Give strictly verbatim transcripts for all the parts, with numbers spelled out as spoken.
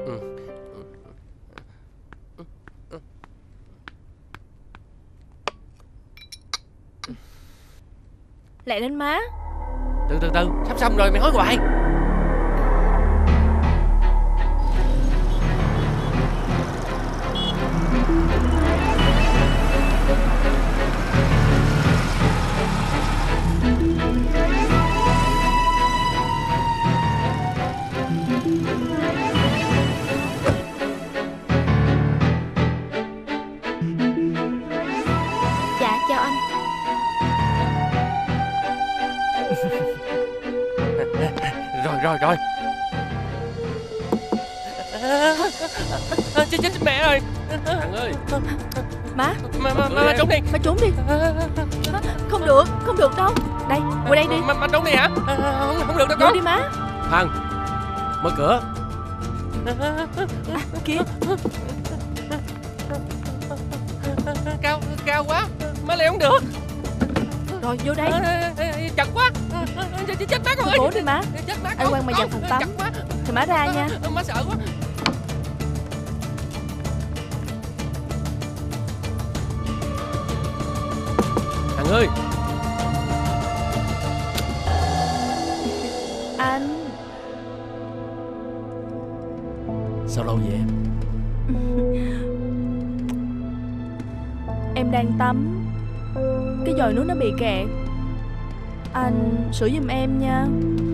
Lẹ lên má. Từ từ từ, sắp xong rồi, mày hối hoài. Dạ chào anh. Rồi rồi rồi. Chết chết mẹ rồi. Thằng ơi. Má. Má má má trốn đi. Má trốn đi. Không được, không được đâu. Đây, qua đây đi. Má má trốn đi hả? Không không được đâu con. Đi má. Thằng, mở cửa. À, kìa. Cao cao quá, má leo không được. Rồi vô đây. Chặt quá. Chết má con ơi. Cố đi má. Chết má con. Anh Quang mà vào phòng tắm thì má ra nha. Má sợ quá. Thằng ơi. Anh. Sao lâu vậy em? Em đang tắm, cái vòi nước nó bị kẹt. Anh sửa giùm em nha.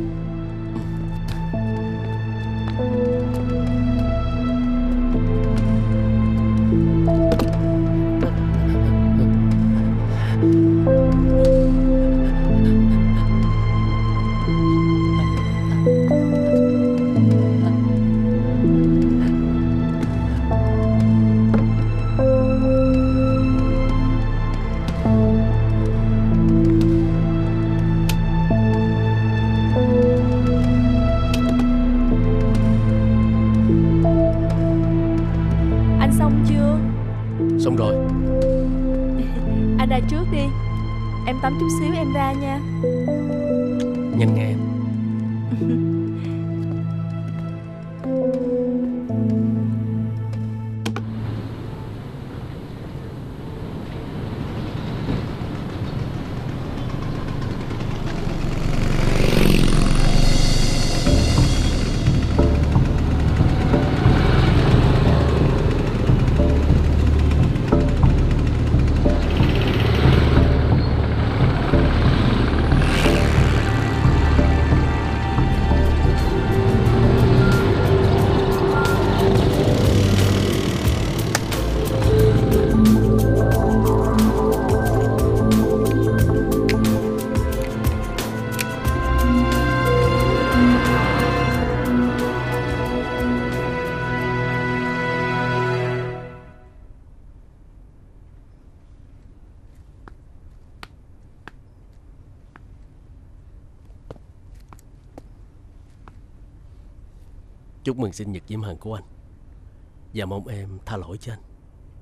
Xong rồi. Anh ra trước đi. Em tắm chút xíu em ra nha. Nhanh nghe em. Chúc mừng sinh nhật diễm hằng của anh. Và mong em tha lỗi cho anh.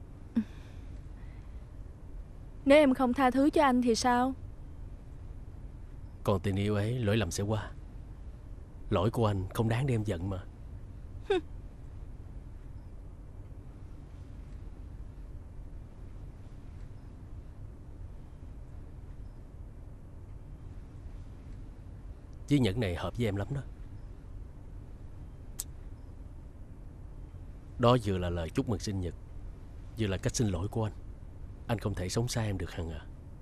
Nếu em không tha thứ cho anh thì sao? Còn tình yêu ấy lỗi lầm sẽ qua. Lỗi của anh không đáng để em giận mà. Chiếc nhẫn này hợp với em lắm đó. Đó vừa là lời chúc mừng sinh nhật, vừa là cách xin lỗi của anh. Anh không thể sống xa em được Hằng à.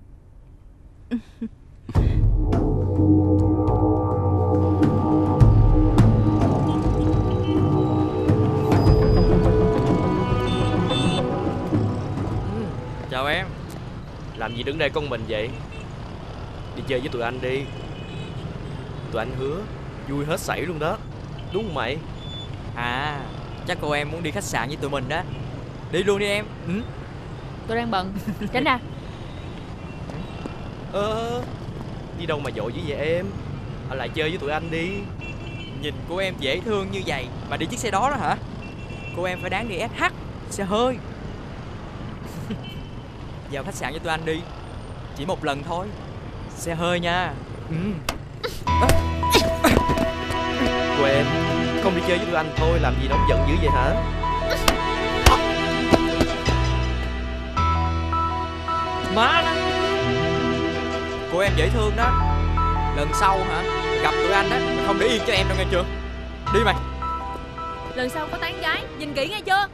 Chào em. Làm gì đứng đây con mình vậy? Đi chơi với tụi anh đi. Tụi anh hứa vui hết sảy luôn đó. Đúng không mày? À, chắc cô em muốn đi khách sạn với tụi mình đó. Đi luôn đi em. Ừ. Tôi đang bận. Tránh ra. Ờ, đi đâu mà vội dữ vậy em? Ở lại chơi với tụi anh đi. Nhìn cô em dễ thương như vậy mà đi chiếc xe đó đó hả? Cô em phải đáng đi ét hát, xe hơi. Vào khách sạn với tụi anh đi. Chỉ một lần thôi. Xe hơi nha. Ừ. Cô em, không đi chơi với tụi anh thôi, làm gì nóng giận dữ vậy hả? Má nó. Cô em dễ thương đó. Lần sau hả, gặp tụi anh á, mày không để yên cho em đâu nghe chưa? Đi mày. Lần sau có tán gái nhìn kỹ nghe chưa?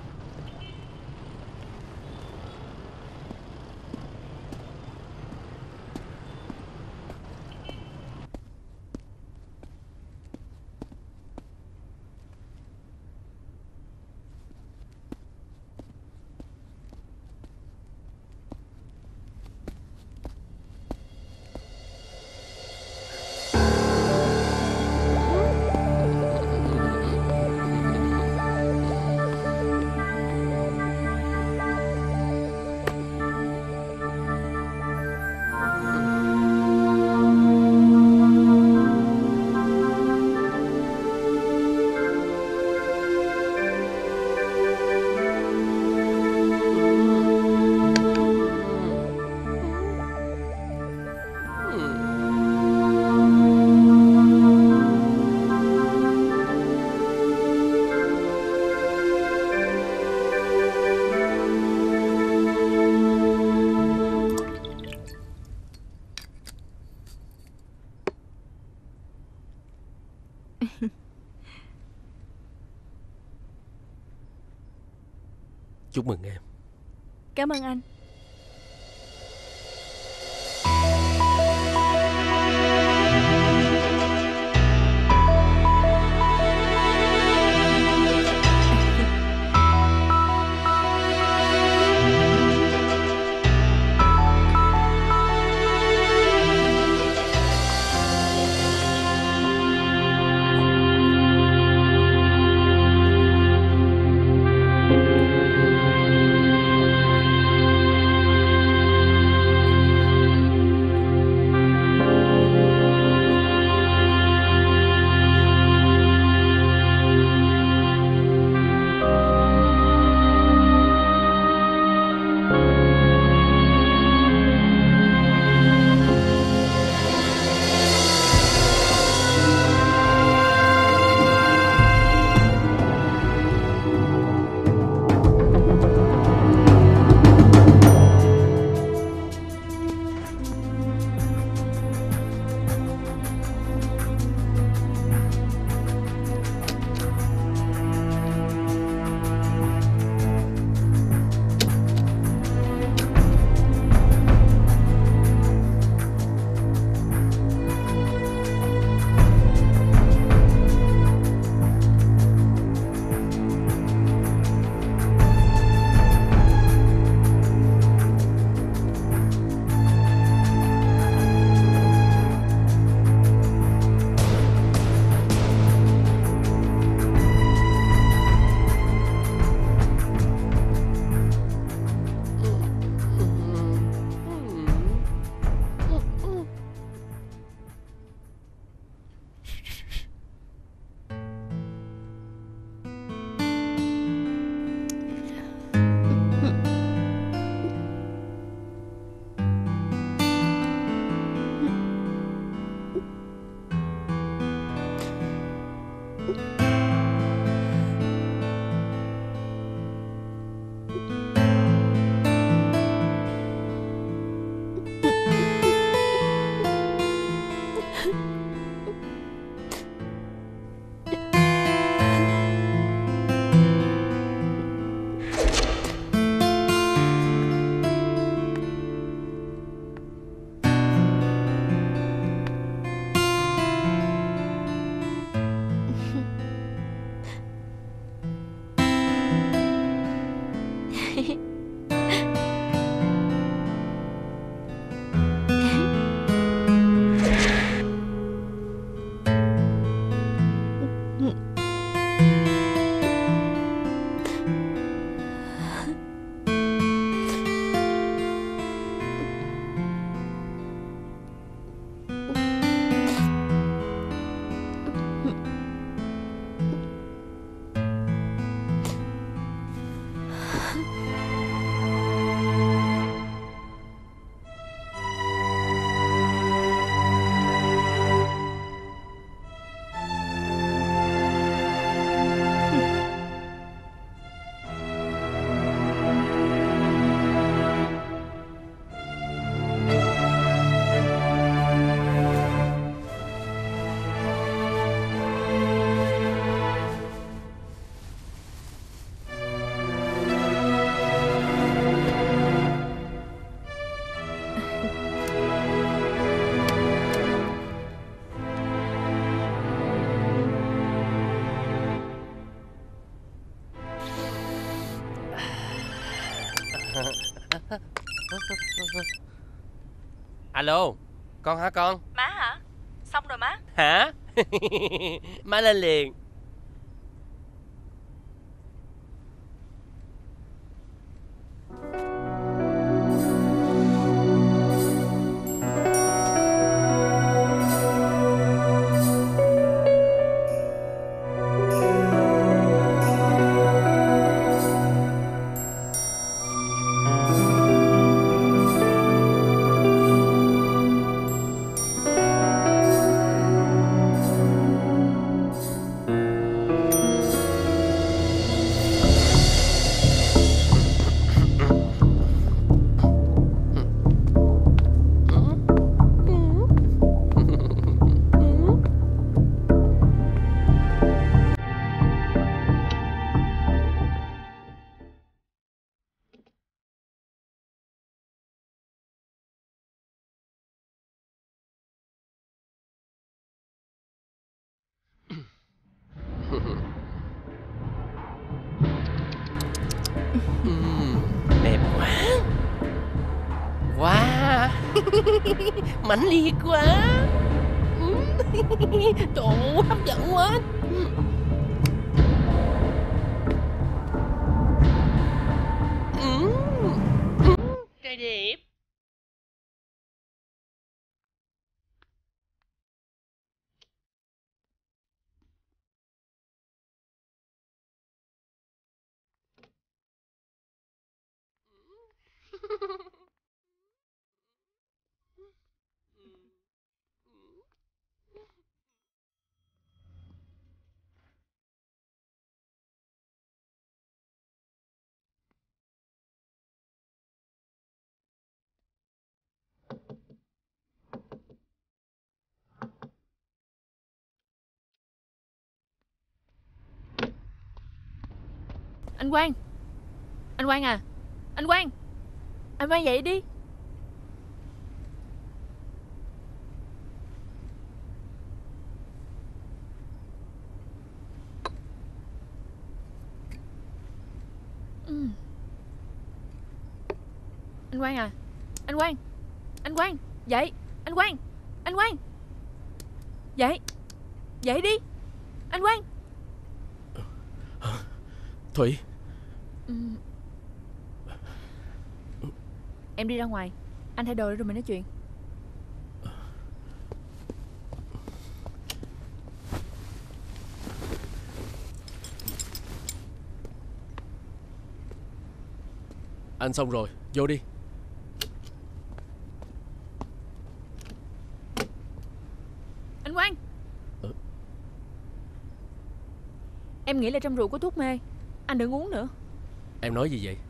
Chúc mừng em. Cảm ơn anh. Alo, con hả con? Má hả? Xong rồi má. Hả? Má lên liền. Đẹp quá. Wow. Mãnh liệt quá. Trời ơi, hấp dẫn quá. Trời đẹp. Anh Quang. Anh Quang à. Anh Quang. Anh Quang dậy đi. Ừ. Anh Quang à. Anh Quang. Anh Quang. Dậy. Anh Quang. Anh Quang. Dậy. Dậy đi. Anh Quang. Thủy. Ừ. Em đi ra ngoài. Anh thay đồ rồi mình nói chuyện. Anh xong rồi, vô đi. Anh Quang. Ừ. Em nghĩ là trong rượu có thuốc mê. Anh đừng uống nữa. Em nói gì vậy?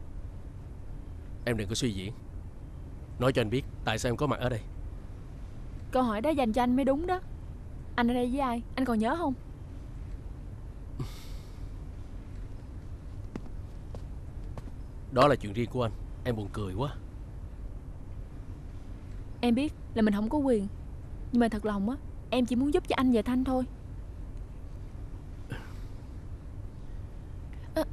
Em đừng có suy diễn. Nói cho anh biết tại sao em có mặt ở đây. Câu hỏi đó dành cho anh mới đúng đó. Anh ở đây với ai? Anh còn nhớ không? Đó là chuyện riêng của anh. Em buồn cười quá. Em biết là mình không có quyền, nhưng mà thật lòng á, em chỉ muốn giúp cho anh và Thanh thôi. à.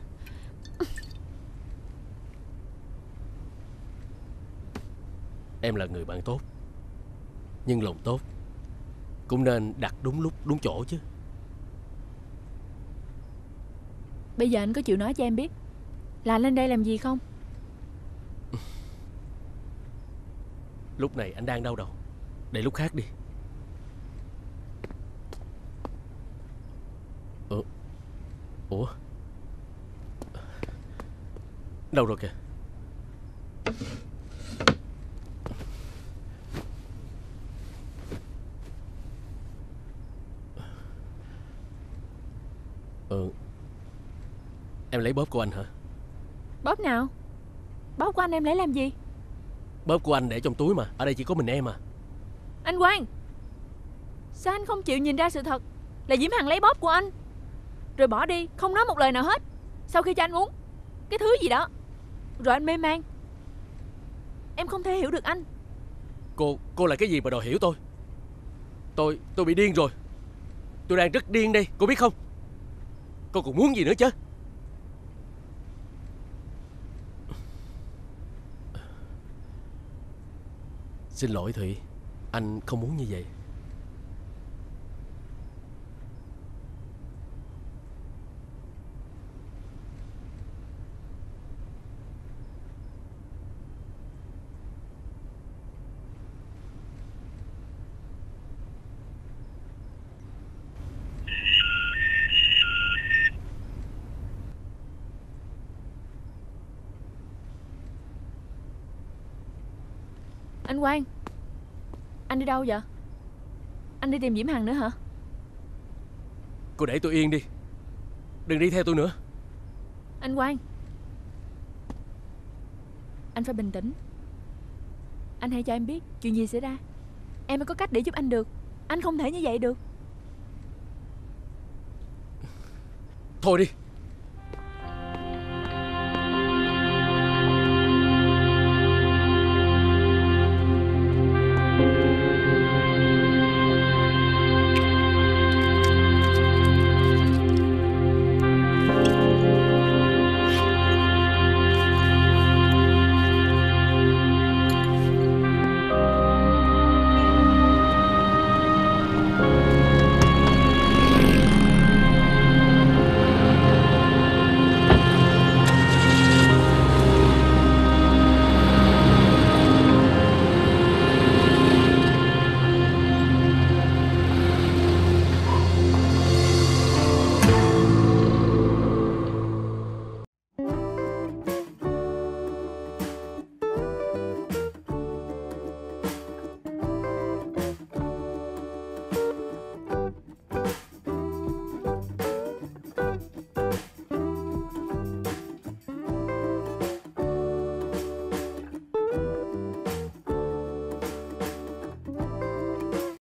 Em là người bạn tốt, nhưng lòng tốt cũng nên đặt đúng lúc đúng chỗ chứ. Bây giờ anh có chịu nói cho em biết là anh lên đây làm gì không? Lúc này anh đang đau đầu. Để lúc khác đi. Ủa? Ủa? Đâu rồi kìa? Ừ. Em lấy bóp của anh hả? Bóp nào? Bóp của anh em lấy làm gì? Bóp của anh để trong túi mà. Ở đây chỉ có mình em à. Anh Quang, sao anh không chịu nhìn ra sự thật là Diễm Hằng lấy bóp của anh rồi bỏ đi, không nói một lời nào hết sau khi cho anh uống cái thứ gì đó, rồi anh mê man. Em không thể hiểu được anh. Cô, cô là cái gì mà đòi hiểu tôi? Tôi, tôi bị điên rồi. Tôi đang rất điên đây, cô biết không? Cô còn muốn gì nữa chứ? Xin lỗi Thủy, anh không muốn như vậy. Anh Quang, anh đi đâu vậy? Anh đi tìm Diễm Hằng nữa hả? Cô để tôi yên đi, đừng đi theo tôi nữa. Anh Quang, anh phải bình tĩnh. Anh hãy cho em biết chuyện gì xảy ra. Em mới có cách để giúp anh được. Anh không thể như vậy được. Thôi đi,